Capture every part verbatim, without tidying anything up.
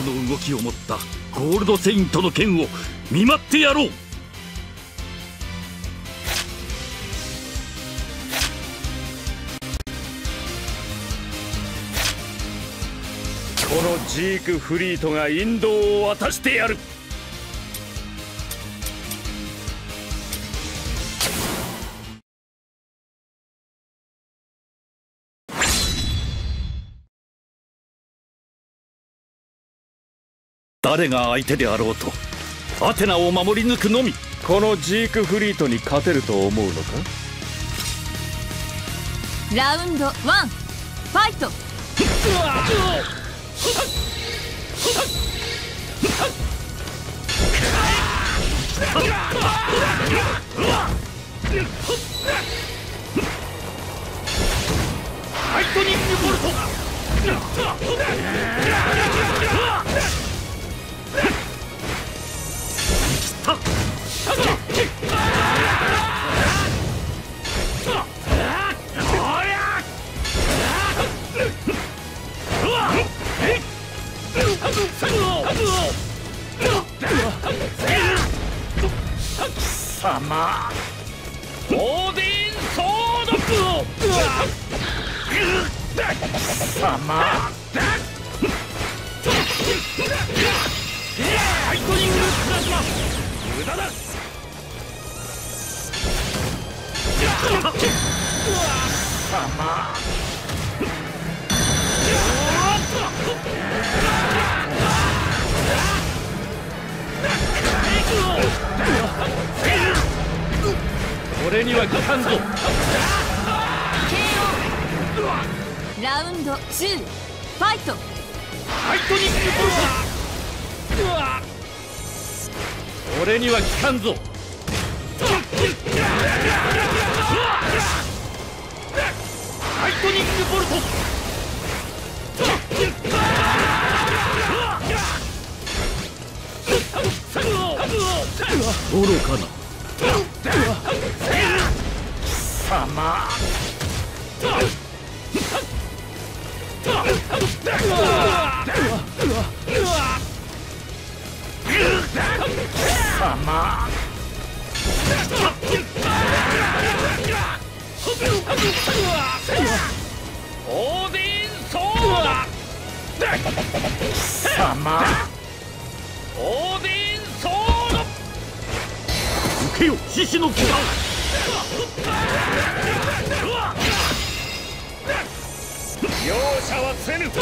の動きを持ったゴールドセイントの剣を見舞ってやろう。このジークフリートが引導を渡してやる。誰が相手であろうとアテナを守り抜くのみ。 このジークフリートに勝てると思うのか。 ラウンドワンファイト。 ライトニングボルト。貴様オーディンソード。貴様ライトニングプラズマ。無駄だ。貴様俺には効かんぞ。 ケーオー。 ラウンドツーファイト。 ライトニングボルト。俺には効かんぞ。ライトニングボルト。愚かな。貴様様オーディンソーダ。貴様オーディンソード。受けよ獅子の牙。容赦はせぬ。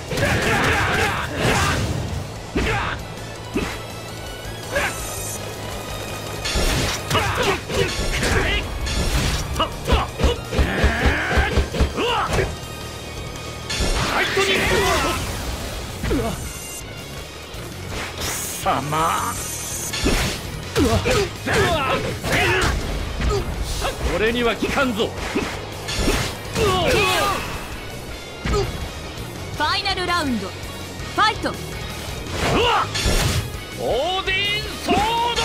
ライトニングボルト。貴様俺には効かんぞ。 ファイナルラウンドファイト。 オーディンソード。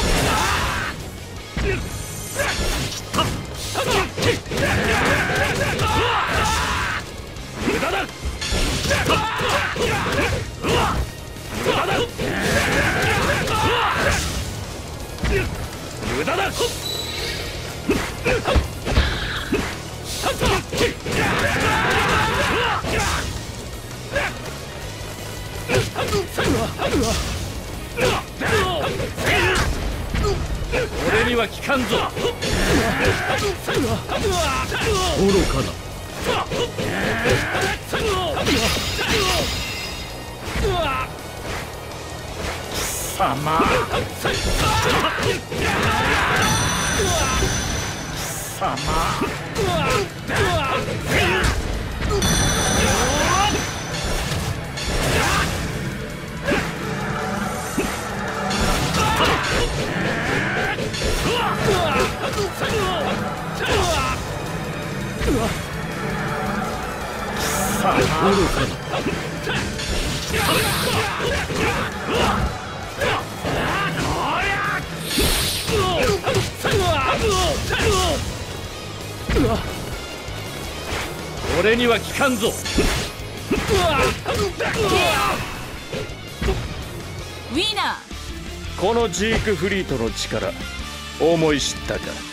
無駄だ。無駄だ。無駄だ。俺には効かんぞ。愚かな。貴様貴様俺には効かんぞ。 ウィナー。 このジークフリートの力思い知ったか。